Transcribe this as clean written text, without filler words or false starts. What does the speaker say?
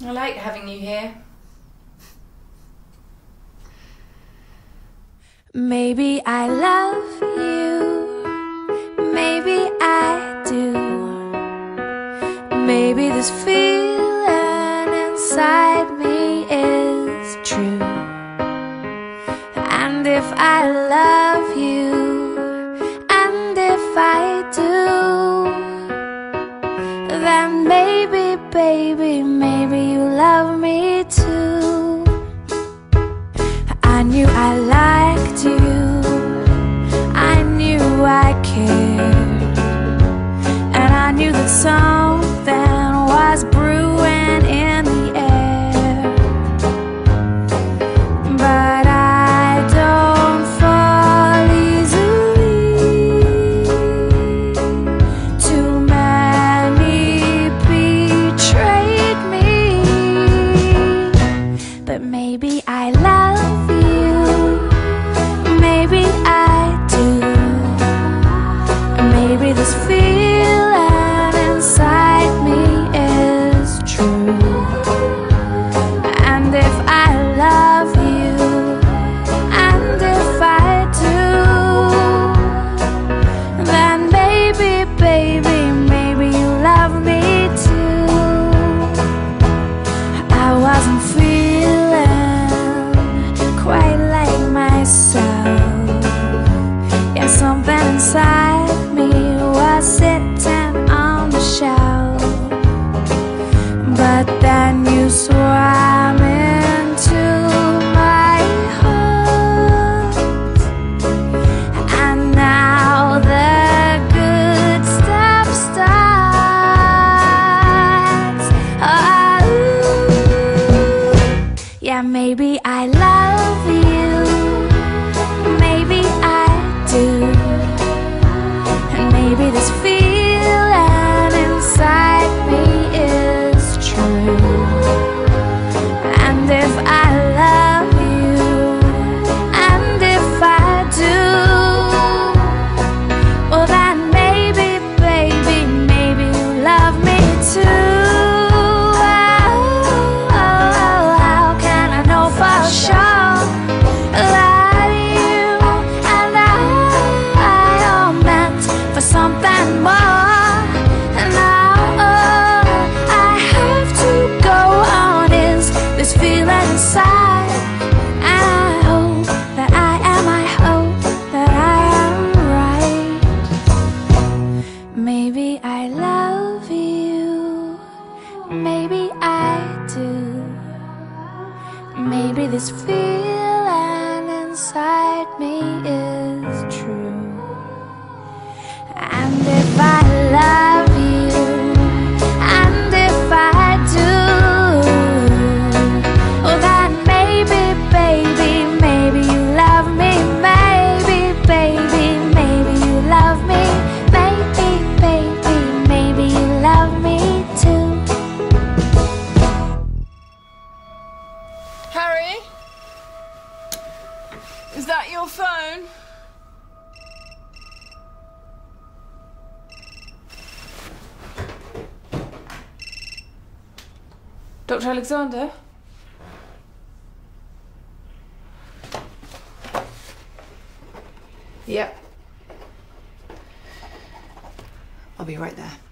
I like having you here. Maybe I love you, maybe I do. Maybe this feeling inside me is true. And if I love you, and if I do, then maybe, baby, maybe you love me too. I knew I liked you, I knew I cared, and I knew that something was brewing in the air. But I don't fall easily. Too many betrayed me. But maybe I love you, maybe I do. Maybe this feeling inside me is true. And if I love you, and if I do, then maybe, baby, maybe you love me too. I wasn't feeling quite like myself. Yeah, something inside me was sitting on the shelf. But then you swam into my heart, and now the good stuff starts. Oh, yeah, maybe I love you, maybe I do. And maybe this feeling inside me is true. And if I love you, and if I do, well then maybe, baby, maybe you love me too. Oh, how can I know for sure that you and I are meant for something more? And now I have to go on. Is this feeling inside? And I hope that I hope that I am right. Maybe I love you, maybe I do. Maybe this feeling inside me is true. And if I love you, and if I do, well then maybe, baby, maybe you love me. Maybe, baby, maybe you love me. Maybe, baby, maybe you love me too. Harry? Is that your phone? Dr. Alexander? Yep. I'll be right there.